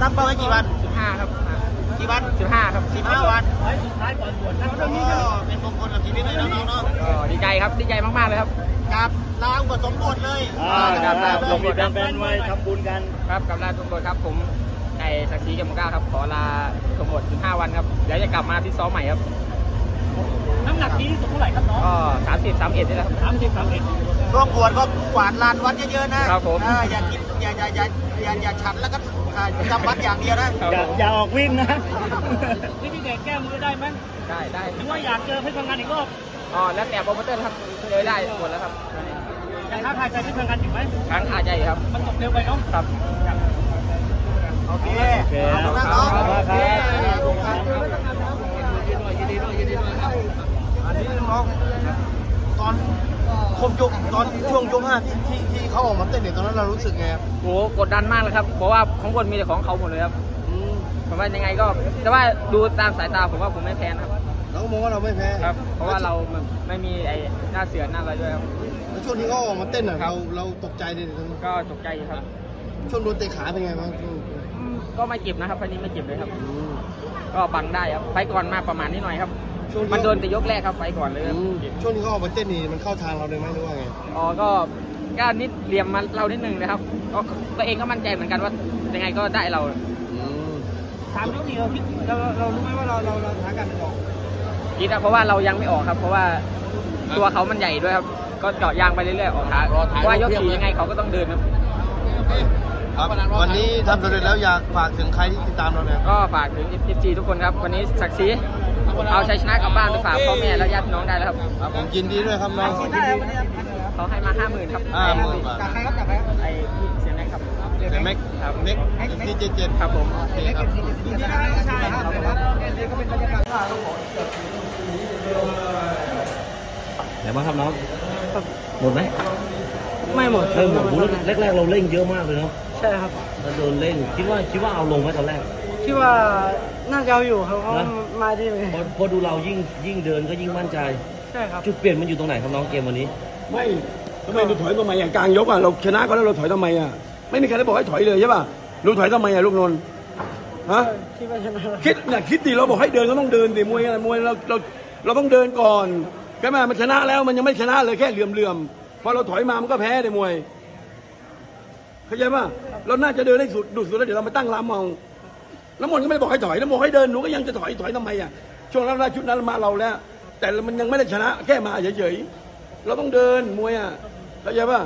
ตั้งเป้าไว้กี่วัน 15ครับกี่วัน 15ครับ 15 วันสุดท้ายก่อนบวชนะเป็นมงคลกับชีวิตเลยน้องๆเนาะดีใจครับดีใจมากๆเลยครับกับลาอุปสมบทเลยกับลาอุปสมบทแฟนไว้ทำบุญกันครับกับลาอุปสมบทครับผมไก่ศักดิ์ศรีกำมะก้าครับขอลาอุปสมบท15 วันครับเดี๋ยวจะกลับมาที่ซ้อมใหม่ครับน้ำหนักที่สุดเท่าไหร่ครับน้องก็30-31นี่แหละครับช่วงบวชก็กวาดลานวัดเยอะๆนะครับผมอย่ากินอย่าฉันแล้วก็จำวัดอย่างเดียวนะอย่าออกวิ่งนะนี่พี่เด็กแก้มือได้ไหมได้หรือว่าอยากเจอเพชรพังงานอีกรอบแล้วแต่โปรโมเตอร์ครับเลยได้หมดแล้วครับยังท้าทายใจเพชรพังงานอยู่ไหมครั้งท้าใจครับมันตกเร็วไปเนาะครับโอเคขอบคุณครับอันนี้น้องตอนคมยกตอนช่วงยก5ที่เขาออกมาเต้นเนี่ยตอนนั้นเรารู้สึกไงครับโอ้กดดันมากเลยครับเพราะว่าข้างบนมีแต่ของเขาหมดเลยครับผมว่ายังไงก็แต่ว่าดูตามสายตาผมว่าผมไม่แพ้นะครับเราก็มองว่าเราไม่แพ้ครับเพราะว่าเราไม่มีไอ้หน้าเสือหน้าอะไรด้วยครับแล้วช่วงที่เขาออกมาเต้นเราตกใจดิก็ตกใจครับช่วงโดนเตะขาเป็นไงบ้างก็ไม่เจ็บนะครับไฟนี้ไม่เจ็บเลยครับก็บังได้ครับไฟก่อนมาประมาณนี้หน่อยครับมันโดนแต่ยกแรกครับไฟก่อนเลยช่วงที่เขาออกมาเต้นนี่มันเข้าทางเราเลยไหมหรือว่าไงก็นิดเหลี่ยมมาเรานิดนึงนะครับตัวเองก็มั่นใจเหมือนกันว่ายังไงก็ได้เราถามยกนี้เรารู้ไหมว่าเราหากันออกคิดนะเพราะว่าเรายังไม่ออกครับเพราะว่าตัวเขามันใหญ่ด้วยครับก็เจาะยางไปเรื่อยๆออกขาเพราะว่ายก4ยังไงเขาก็ต้องเดินครับวันนี้ทำสำเร็จแล้วอยากฝากถึงใครที่ติดตามเราเนี่ยก็ฝากถึงFCทุกคนครับวันนี้ศักดิ์ศรีเอาชัยชนะกลับบ้านไปฝากพ่อแม่และญาติพี่น้องได้แล้วครับผมยินดีด้วยครับน้องเขาให้มา50,000ครับ 50,000 บาทจากใครครับจากใครครับไอ้เสียแม็กครับเสียแม็กครับเม็กที่77 ครับผมโอเคครับยินดีด้วยใช่ครับนี่ก็เป็นบรรยากาศไหนบ้างครับน้องหมดไหมไม่หมดหมดแรกๆเราเร่งเยอะมากเลยเนาะใช่ครับเราโดนเร่งคิดว่าเอาลงไหมตอนแรกคิดว่าน่าจะเอาอยู่ครับเขามาดีเลยพอดูเรายิ่งเดินก็ยิ่งมั่นใจใช่ครับจุดเปลี่ยนมันอยู่ตรงไหนครับน้องเกมวันนี้ไม่ทำไมเราถอยทำไมอย่างกลางยกอ่ะเราชนะก็แล้วเราถอยทำไมอ่ะไม่มีใครได้บอกให้ถอยเลยใช่ป่ะเราถอยทำไมอ่ะลูกนนท์ฮะคิดว่าชนะคิดดิเราบอกให้เดินก็ต้องเดินดิมวยเราต้องเดินก่อนแค่มามันชนะแล้วมันยังไม่ชนะเลยแค่เหลื่อมพอเราถอยมามันก็แพ้ในมวยเข้าใจป่ะเราน่าจะเดินให้สุดแล้วเดี๋ยวเรามาตั้งรำเอาน้ำมนต์ก็ไม่บอกให้ถอยน้ำมนต์ให้เดินหนูก็ยังจะถอยทำไมอ่ะช่วงนั้นชุดนั้นมาเราแล้วแต่มันยังไม่ได้ชนะแค่มาเฉยๆเราต้องเดินมวยอ่ะเข้าใจป่ะ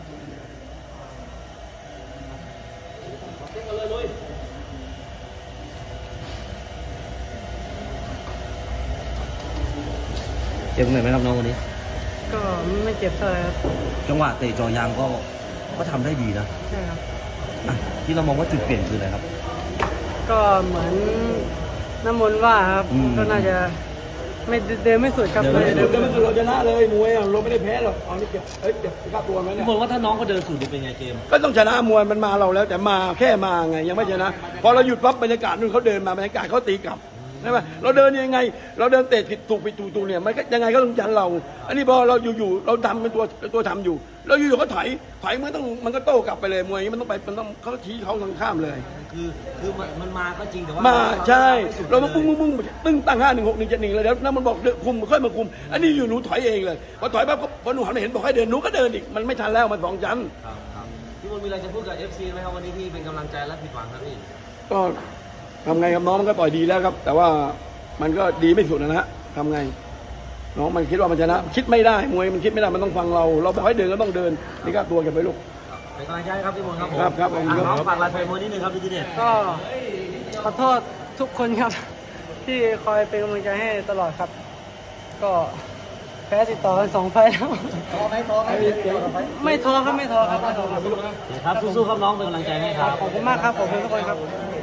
เจ็บไหมครับน้องวันนี้ก็ไม่เจ็บเท่าไหร่ครับจังหวะเตะจ่อยางก็ทำได้ดีนะใช่ครับที่เรามองว่าจุดเปลี่ยนคืออะไรครับก็เหมือนน้ำมนต์ว่าครับก็น่าจะไม่เดินไม่สุดครับเดินไม่สุดเราชนะเลยมวยเราไม่ได้แพ้หรอกเอานี่เก็บค่าตัวไหมเนี่ยผมว่าถ้าน้องเขาเดินสุดเป็นไงเกมก็ต้องชนะมวยมันมาเราแล้วแต่มาแค่มาไงยังไม่ชนะพอเราหยุดปั๊บบรรยากาศนู่นเขาเดินมาบรรยากาศเขาตีกลับใช่ไหมเราเดินยังไงเราเดินเตะผิดถูกเนี่ยมันยังไงก็ต้องยันเราอันนี้พอเราอยู่เราทำเป็นตัวทำอยู่เราอยู่เขาถอยมันก็โต้กลับไปเลยมวยมันต้องเขาชี้เขาทางข้ามเลยคือมันมาก็จริงแต่ว่ามาใช่เราต้องปุ้งตึ้งตั้ง5-1-6-1-7-1เลยแล้วนั่นมันบอกคุมค่อยมาคุมอันนี้อยู่หนูถอยเองเลยพอถอยปั๊บพอหนูหันมาเห็นบอกให้เดินหนูก็เดินอีกมันไม่ทันแล้วมัน2 ชั้นพี่มนมีอะไรจะพูดกับ FC ไหมครับวันนี้ที่เป็นกำลังใจและผิดหวังครับพี่ก็ทำไงครับน้องมันก็ต่อยดีแล้วครับแต่ว่ามันก็ดีไม่สุดนะฮะทำไงน้องมันคิดว่ามันชนะคิดไม่ได้มวยมันคิดไม่ได้มันต้องฟังเราบอกให้เดินก็ต้องเดินนี่ก็ตัวเก็บไปลูกเป็นกำลังใจครับพี่มนครับน้องฝากลายไฟมวยนิดนึงครับพี่เดชก็ขอโทษทุกคนครับที่คอยเป็นกำลังใจให้ตลอดครับก็แพ้ติดต่อกัน2 ไฟล์แล้วไม่ท้อครับครับสู้ๆครับน้องเป็นกำลังใจให้ครับขอบคุณมากครับขอบคุณทุกคนครับ